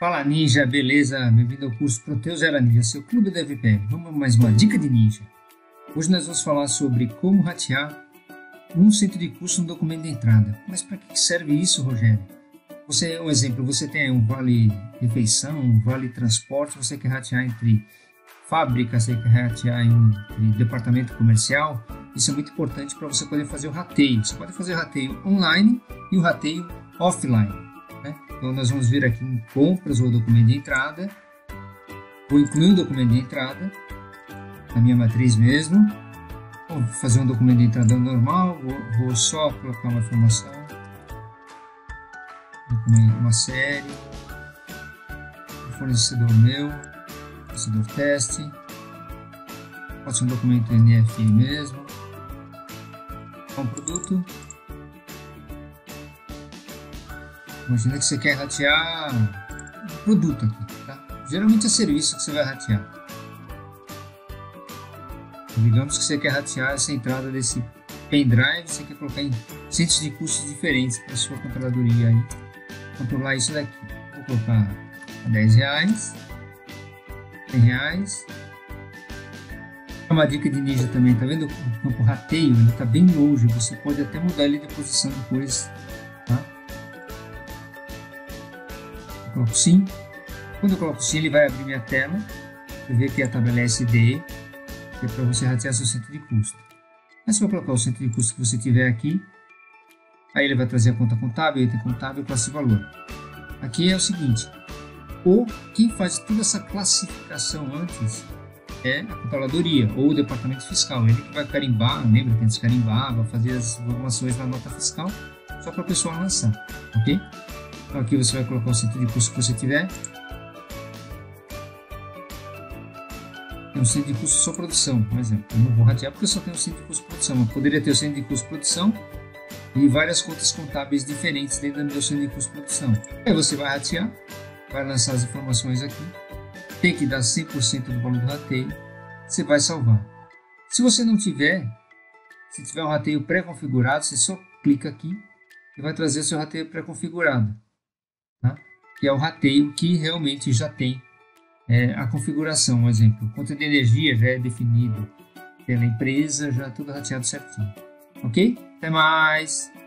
Fala Ninja, beleza? Bem-vindo ao curso Proteus Era Ninja, seu clube da VPN. Vamos a mais uma dica de ninja. Hoje nós vamos falar sobre como ratear um centro de custo no documento de entrada. Mas para que serve isso, Rogério? Um exemplo, você tem um vale refeição, um vale transporte, você quer ratear entre fábricas, você quer ratear entre departamento comercial. Isso é muito importante para você poder fazer o rateio. Você pode fazer o rateio online e o rateio offline. Então nós vamos vir aqui em compras ou documento de entrada, vou incluir um documento de entrada na minha matriz mesmo, vou fazer um documento de entrada normal, vou só colocar uma informação, uma série, fornecedor meu, fornecedor teste, pode ser um documento NFI mesmo, um produto. Imagina que você quer ratear um produto aqui, tá? Geralmente é serviço que você vai ratear. Digamos que você quer ratear essa entrada desse pendrive, você quer colocar em centros de custos diferentes para a sua controladoria aí. Controlar isso daqui. Vou colocar R$10, R$100. Uma dica de ninja também, tá vendo o campo rateio? Ele está bem longe, você pode até mudar ele de posição depois, tá? Eu coloco sim. Quando eu coloco sim, ele vai abrir minha tela. Você vê aqui a tabela SD, que é para você ratear seu centro de custo. Aí você vai colocar o centro de custo que você tiver aqui. Aí ele vai trazer a conta contábil, item contábil, classe de valor. Aqui é o seguinte: quem faz toda essa classificação antes é a controladoria ou o departamento fiscal. Ele que vai carimbar, lembra que antes carimbava, fazer as informações na nota fiscal, só para a pessoa lançar, ok? Então aqui você vai colocar o centro de custo que você tiver. Tem um centro de custo só produção, por exemplo. Eu não vou ratear porque eu só tenho um centro de custo produção. Eu poderia ter o centro de custo produção e várias contas contábeis diferentes dentro do meu centro de custo produção. Aí você vai ratear, vai lançar as informações aqui. Tem que dar 100% do valor do rateio. Você vai salvar. Se você não tiver, se tiver um rateio pré-configurado, você só clica aqui e vai trazer o seu rateio pré-configurado. Tá? Que é o rateio que realmente já tem a configuração. Um exemplo, conta de energia já é definido pela empresa, já é tudo rateado certinho. Ok? Até mais!